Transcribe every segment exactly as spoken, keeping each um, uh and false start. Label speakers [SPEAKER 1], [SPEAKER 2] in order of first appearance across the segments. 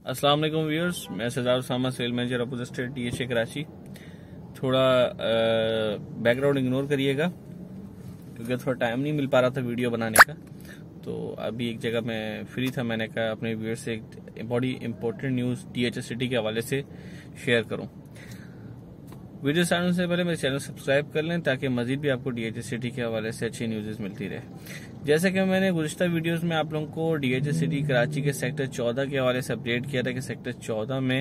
[SPEAKER 1] अस्सलाम वालेकुम व्यूअर्स, मैं Sajjad Usama sale manager opposite state DHA Karachi. थोड़ा बैकग्राउंड इग्नोर करिएगा क्योंकि थोड़ा टाइम नहीं मिल पा रहा था वीडियो बनाने का। तो अभी एक जगह मैं फ्री था, मैंने कहा अपने व्यूअर्स से एक बड़ी इंपॉर्टेंट न्यूज़ डीएचए सिटी के हवाले से शेयर करूं। वीडियो स्टार्ट होने से पहले मेरे चैनल सब्सक्राइब कर लें ताकि मजीद भी आपको डीएचए सिटी के हवाले से अच्छी न्यूज़ मिलती रहे। जैसे कि मैंने गुज़िश्ता वीडियोस में आप लोगों को डीएचए सिटी कराची के सेक्टर चौदह के हवाले से अपडेट किया था कि सेक्टर चौदह में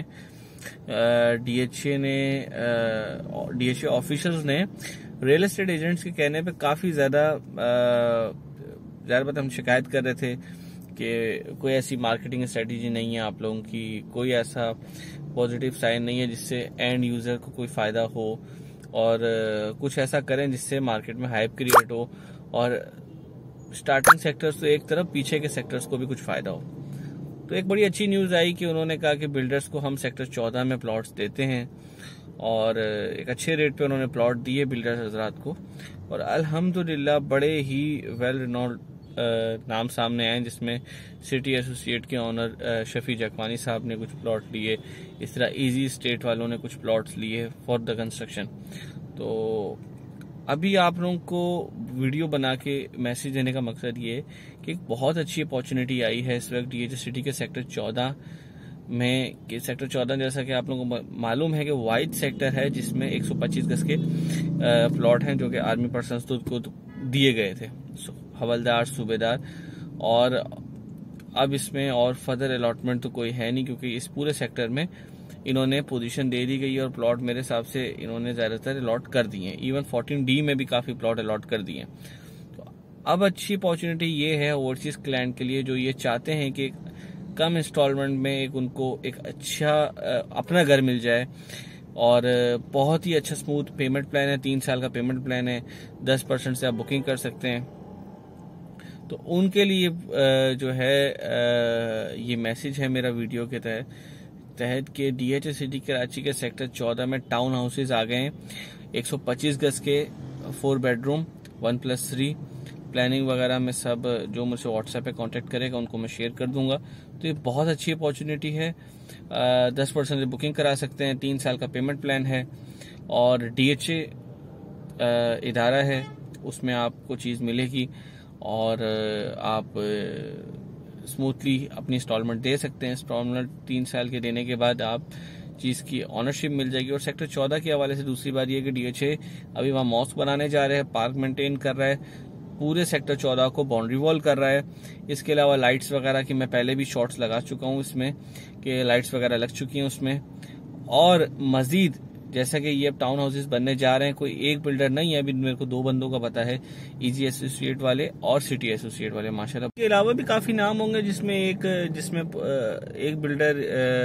[SPEAKER 1] डीएचए ने डीएचए ऑफिशियल्स ने रियल एस्टेट एजेंट्स के कहने पे काफ़ी ज़्यादा ज़्यादा बात हम शिकायत कर रहे थे कि कोई ऐसी मार्केटिंग स्ट्रेटजी नहीं है आप लोगों की, कोई ऐसा पॉजिटिव साइन नहीं है जिससे एंड यूज़र को कोई फ़ायदा हो और कुछ ऐसा करें जिससे मार्केट में हाइप क्रिएट हो और स्टार्टिंग सेक्टर्स तो एक तरफ, पीछे के सेक्टर्स को भी कुछ फ़ायदा हो। तो एक बड़ी अच्छी न्यूज़ आई कि उन्होंने कहा कि बिल्डर्स को हम सेक्टर चौदह में प्लॉट्स देते हैं और एक अच्छे रेट पे उन्होंने प्लॉट दिए बिल्डर्स हजरात को। और अल्हम्दुलिल्लाह बड़े ही वेल रिनोल्ड नाम सामने आए, जिसमें सिटी एसोसिएट के ऑनर शफी जकवानी साहब ने कुछ प्लॉट लिए, इस तरह इजी स्टेट वालों ने कुछ प्लॉट्स लिए फॉर द कंस्ट्रक्शन। तो अभी आप लोगों को वीडियो बना के मैसेज देने का मकसद ये है कि एक बहुत अच्छी अपॉर्चुनिटी आई है इस वक्त डीएचए सिटी के सेक्टर चौदह में। कि सेक्टर चौदह जैसा कि आप लोगों को मालूम है कि वाइड सेक्टर है जिसमें एक सौ पच्चीस गज के प्लॉट हैं जो कि आर्मी पर्सनस को दिए गए थे, हवलदार, सूबेदार, और अब इसमें और फर्दर अलॉटमेंट तो कोई है नहीं क्योंकि इस पूरे सेक्टर में इन्होंने पोजीशन दे दी गई है और प्लॉट मेरे हिसाब से इन्होंने ज़्यादातर अलॉट कर दिए हैं। इवन फोर्टीन डी में भी काफ़ी प्लॉट अलॉट कर दिए हैं। तो अब अच्छी अपॉर्चुनिटी ये है ओवरसीज क्लाइंट के लिए जो ये चाहते हैं कि कम इंस्टॉलमेंट में एक उनको एक अच्छा अपना घर मिल जाए और बहुत ही अच्छा स्मूथ पेमेंट प्लान है, तीन साल का पेमेंट प्लान है, दस परसेंट से आप बुकिंग कर सकते हैं। तो उनके लिए जो है ये मैसेज है मेरा वीडियो के तहत तहत के डीएचए सिटी कराची के सेक्टर चौदह में टाउन हाउसेज आ गए हैं, एक सौ पच्चीस गज के, four bedroom, one plus three. Planning वगैरह में सब जो मुझसे व्हाट्सएप पे कांटेक्ट करेगा उनको मैं शेयर कर दूंगा। तो ये बहुत अच्छी अपॉर्चुनिटी है, दस परसेंट बुकिंग करा सकते हैं, तीन साल का पेमेंट प्लान है और डीएचए इदारा है, उसमें आपको चीज़ मिलेगी और आप स्मूथली अपनी इंस्टॉलमेंट दे सकते हैं। इंस्टॉलमेंट तीन साल के देने के बाद आप चीज़ की ऑनरशिप मिल जाएगी। और सेक्टर चौदह के हवाले से दूसरी बात यह कि डीएचए अभी वहाँ मॉस्क बनाने जा रहे हैं, पार्क मेंटेन कर रहा है, पूरे सेक्टर चौदह को बाउंड्री वॉल कर रहा है। इसके अलावा लाइट्स वगैरह की मैं पहले भी शॉट्स लगा चुका हूँ इसमें कि लाइट्स वगैरह लग चुकी हैं उसमें। और मजीद जैसा कि ये अब टाउन हाउसेस बनने जा रहे हैं, कोई एक बिल्डर नहीं है, अभी मेरे को दो बंदों का पता है, इजी एसोसिएट वाले और सिटी एसोसिएट वाले माशाल्लाह। इसके अलावा भी काफ़ी नाम होंगे जिसमें एक जिसमें एक बिल्डर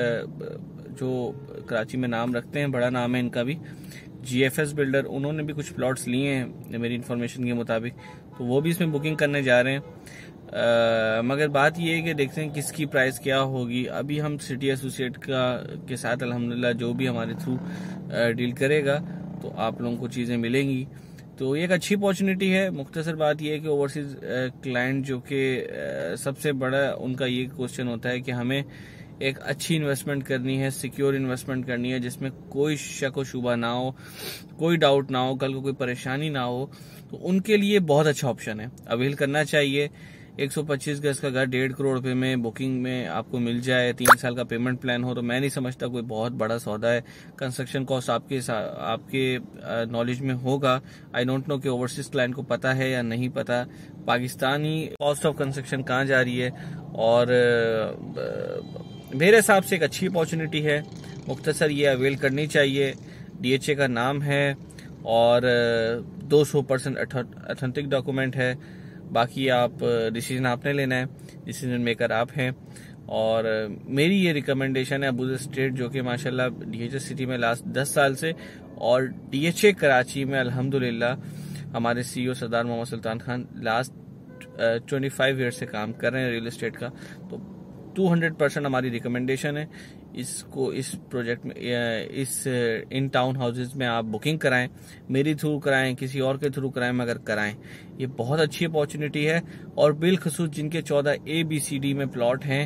[SPEAKER 1] जो कराची में नाम रखते हैं, बड़ा नाम है इनका भी, जीएफएस बिल्डर, उन्होंने भी कुछ प्लॉट्स लिए हैं मेरी इन्फॉर्मेशन के मुताबिक, तो वो भी इसमें बुकिंग करने जा रहे हैं। आ, मगर बात ये है कि देखते हैं किसकी प्राइस क्या होगी। अभी हम सिटी एसोसिएट का के साथ अल्हम्दुलिल्लाह जो भी हमारे थ्रू डील करेगा तो आप लोगों को चीज़ें मिलेंगी। तो ये एक अच्छी अपॉर्चुनिटी है। मुख्तसर बात यह है कि ओवरसीज क्लाइंट जो कि सबसे बड़ा उनका ये क्वेश्चन होता है कि हमें एक अच्छी इन्वेस्टमेंट करनी है, सिक्योर इन्वेस्टमेंट करनी है जिसमें कोई शक व शुबा ना हो, कोई डाउट ना हो, कल को कोई परेशानी ना हो, तो उनके लिए बहुत अच्छा ऑप्शन है, अवेल करना चाहिए। एक सौ पच्चीस गज का घर डेढ़ करोड़ रुपए में बुकिंग में आपको मिल जाए, तीन साल का पेमेंट प्लान हो, तो मैं नहीं समझता कोई बहुत बड़ा सौदा है। कंस्ट्रक्शन कॉस्ट आपके आपके नॉलेज में होगा। आई डोंट नो कि ओवरसीज क्लाइंट को पता है या नहीं पता, पाकिस्तानी कॉस्ट ऑफ कंस्ट्रक्शन कहाँ जा रही है। और मेरे हिसाब से एक अच्छी अपॉर्चुनिटी है, मुख्तसर ये अवेल करनी चाहिए। डीएचए का नाम है और दो सौ परसेंट ऑथेंटिक डॉक्यूमेंट है। बाकी आप डिसीजन आपने लेना है, डिसीजन मेकर आप हैं। और मेरी ये रिकमेंडेशन है अपोजिट स्टेट जो कि माशाल्लाह डीएचए सिटी में लास्ट दस साल से और डीएचए कराची में अल्हम्दुलिल्लाह हमारे CEO Sardar Mohammad Sultan Khan last twenty five year से काम कर रहे हैं रियल एस्टेट का। तो टू हंड्रेड परसेंट हमारी रिकमेंडेशन है इसको, इस प्रोजेक्ट में, इस इन टाउन हाउसेज में आप बुकिंग कराएं, मेरी थ्रू कराएं, किसी और के थ्रू कराएं, मगर कराएं। ये बहुत अच्छी अपॉर्चुनिटी है और बिलखसूस जिनके चौदह ए बी सी डी में प्लॉट हैं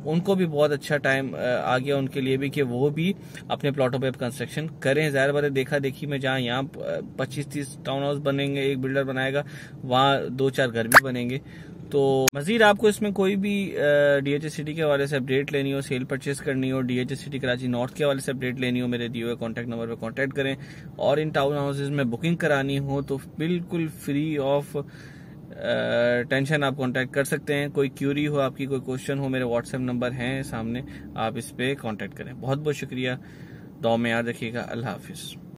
[SPEAKER 1] उनको भी बहुत अच्छा टाइम आ गया उनके लिए भी कि वो भी अपने प्लॉटों पे कंस्ट्रक्शन करें। ज़ाहिर बात है देखा देखी में जहाँ यहाँ पच्चीस तीस टाउन हाउस बनेंगे, एक बिल्डर बनाएगा, वहाँ दो चार घर भी बनेंगे। तो मजीद आपको इसमें कोई भी डीएचए सिटी के हवाले से अपडेट लेनी हो, सेल परचेज करनी हो, डीएचए सिटी कराची नॉर्थ के हवाले से अपडेट लेनी हो, मेरे दिए हुए कॉन्टैक्ट नंबर पे कॉन्टैक्ट करें। और इन टाउन हाउसेज में बुकिंग करानी हो तो बिल्कुल फ्री ऑफ टेंशन आप कांटेक्ट कर सकते हैं। कोई क्यूरी हो आपकी, कोई क्वेश्चन हो, मेरे व्हाट्सएप नंबर हैं सामने, आप इस पे कांटेक्ट करें। बहुत बहुत शुक्रिया, दुआ में याद रखिएगा। अल्लाह हाफिज़।